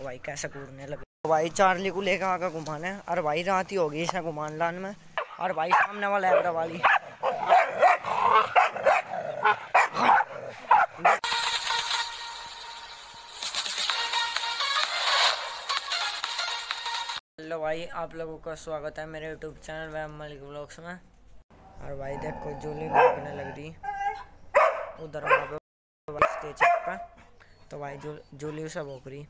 देखो भाई कैसे कूदने लगे। तो भाई चार्ली को लेकर आकर घुमाना है। और भाई रात ही होगी इसे घुमान लान में। और भाई सामने वाला एब्रा वाली हेलो भाई, आप लोगों का स्वागत है मेरे यूट्यूब चैनल वैम मलिक व्लॉग्स में। और भाई देखो जूली भागने लग रही उधर वहाँ पे स्टेज पर। तो भाई जूली उसे भोंक रही।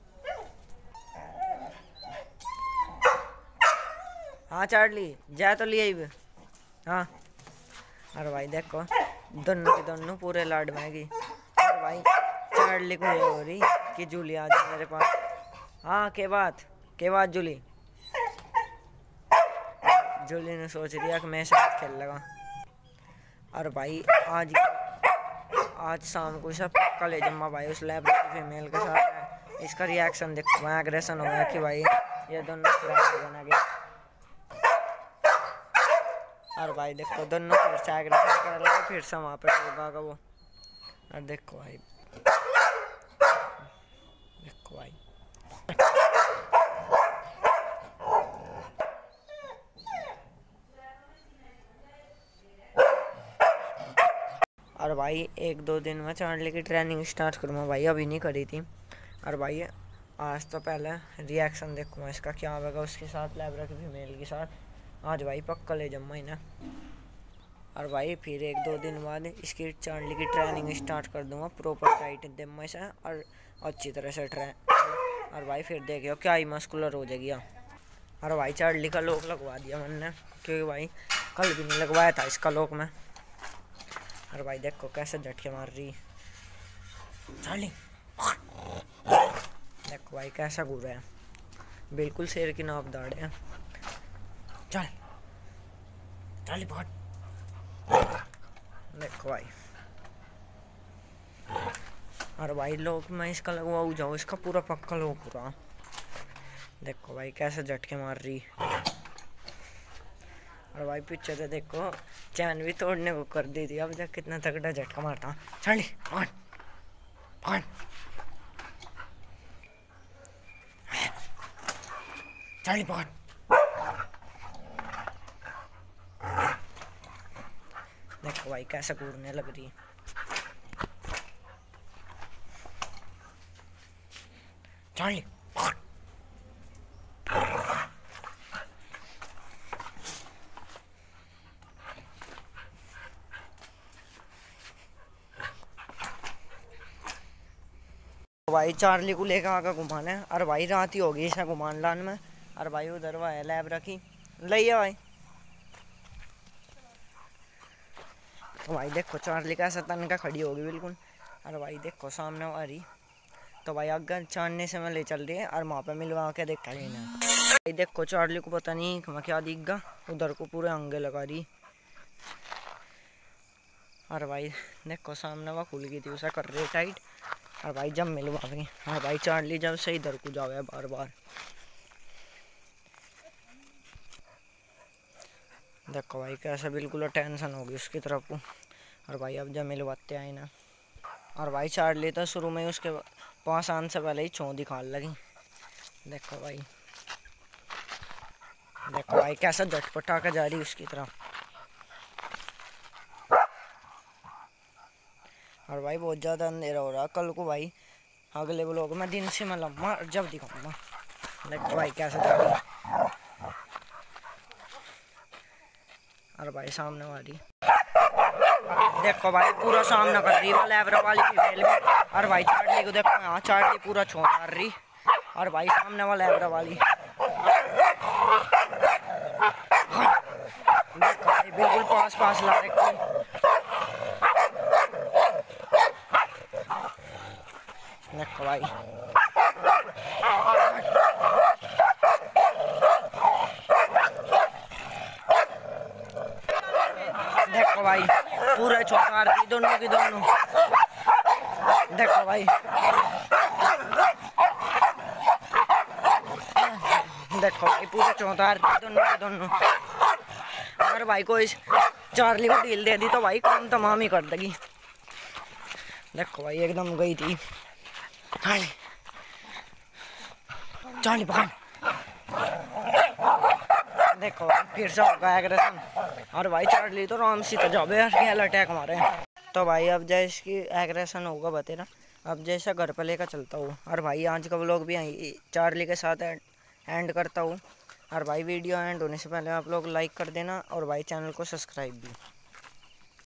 हाँ चार्ली जा तो लिए भी। हाँ और भाई देखो दोनों की दोनों पूरे लाड में गई। और भाई चार्ली को ये हो रही कि जूली आ जाए मेरे पास। हाँ के बात जूली ने सोच लिया कि मैं साथ खेल लगा। और भाई आज शाम को सब पक्का ले जम्मा भाई उस लैब फीमेल के साथ है। इसका रिएक्शन देखो, वहाँ एग्रेशन हो गया कि भाई ये दोनों बना गए। और भाई देखो दोनों फिर से एग्रेशन कर लगे, फिर से वहाँ पे होगा वो। और देखो भाई और भाई 1-2 दिन में चार्ली की ट्रेनिंग स्टार्ट करूँगा भाई, अभी नहीं करी थी। और भाई आज तो पहले रिएक्शन देखूँगा इसका क्या होगा उसके साथ, लैब्रा की फीमेल के साथ। आज भाई पक्का ले जाऊँगा इन्हें। और भाई फिर 1-2 दिन बाद इसकी चार्ली की ट्रेनिंग स्टार्ट कर दूँगा, प्रॉपर डाइट दें से और अच्छी तरह से और भाई फिर देखियो क्या ही मस्कुलर हो जाएगी। और भाई चार्ली का लोक लगवा दिया मैंने, क्योंकि भाई कल भी नहीं लगवाया था इसका लोक में। और भाई देखो कैसे झटके मार रही चार्ली। देखो भाई कैसा घूर रहा है, बिल्कुल शेर की नाप दाड़ है। चल चार्ली पकड़। देखो भाई और भाई लोग मैं इसका लगवाऊ जाऊँ, इसका पूरा पक्का लोग पूरा। देखो भाई कैसे झटके मार रही। और भाई पीछे से देखो चैन भी तोड़ने को कर दी थी, अब देख कितना तगड़ा झटका मारता। चार्ली पकड़ पकड़। चार्ली पकड़। देखो भाई कैसे कूदने लग रही। चार्ली पकड़। भाई चार्ली को लेकर आकर घुमाना है। और भाई रात ही होगी इसे घुमान लान में। और भाई उधर वह है लैब रखी लइए भाई। तो भाई देखो चार्ली कैसा तन का खड़ी होगी बिल्कुल। और भाई देखो सामने आ रही। तो भाई अगर चांदने से मैं ले चल रही है और वहाँ पे मिलवा के देखा ही ना। भाई देखो चार्ली को पता नहीं क्या दिखगा, उधर को पूरे अंगे लगा रही। और भाई देखो सामने वह खुल गई थी, उसे कर रही टाइट। और भाई जब मिलवा गई। और भाई चार्ली जब से इधर को जाओ बार बार। देखो भाई कैसे बिल्कुल टेंशन होगी उसकी तरफ को। और भाई अब जब मिलवाते आए ना। और भाई चार्ली तो शुरू में उसके पास आने से पहले ही छों दिखा लगी। देखो भाई कैसा झटपटा के जा रही उसकी तरफ। और भाई बहुत ज़्यादा अंधेरा हो रहा, कल को भाई अगले व्लॉग में दिन से मैं लम्बा जब दिखाऊंगा। देखो भाई कैसे जा रही। और भाई सामने वाली देखो भाई पूरा सामना कर रही है लैब्रा वाली फीमेल में। और भाई चार्ली को देखो, हाँ चार्ली पूरा छोड़ मार रही। और भाई सामने वाला लैब्रा वाली देखो भाई बिल्कुल पास ला रखी। देखो भाई देखो भाई पूरे चौकार थी दोनों की दोनों। देखो भाई पूरे चौकार थी दोनों की दोनों। अगर भाई को इस चार्ली को ढील दे दी तो भाई काम तमाम ही कर देगी। देखो भाई एकदम गई थी। चार्ली पकड़। देखो फिर से होगा एग्रेशन। और भाई चार्ली तो राम सी तो जाबे यार अटैक मारे। तो भाई अब जैसे इसकी एग्रेशन होगा बतेरा, अब जैसा घर पर लेकर चलता हूँ। और भाई आज का व्लॉग भी चार्ली के साथ एंड करता हूँ। और भाई वीडियो एंड होने से पहले आप लोग लाइक कर देना और भाई चैनल को सब्सक्राइब भी।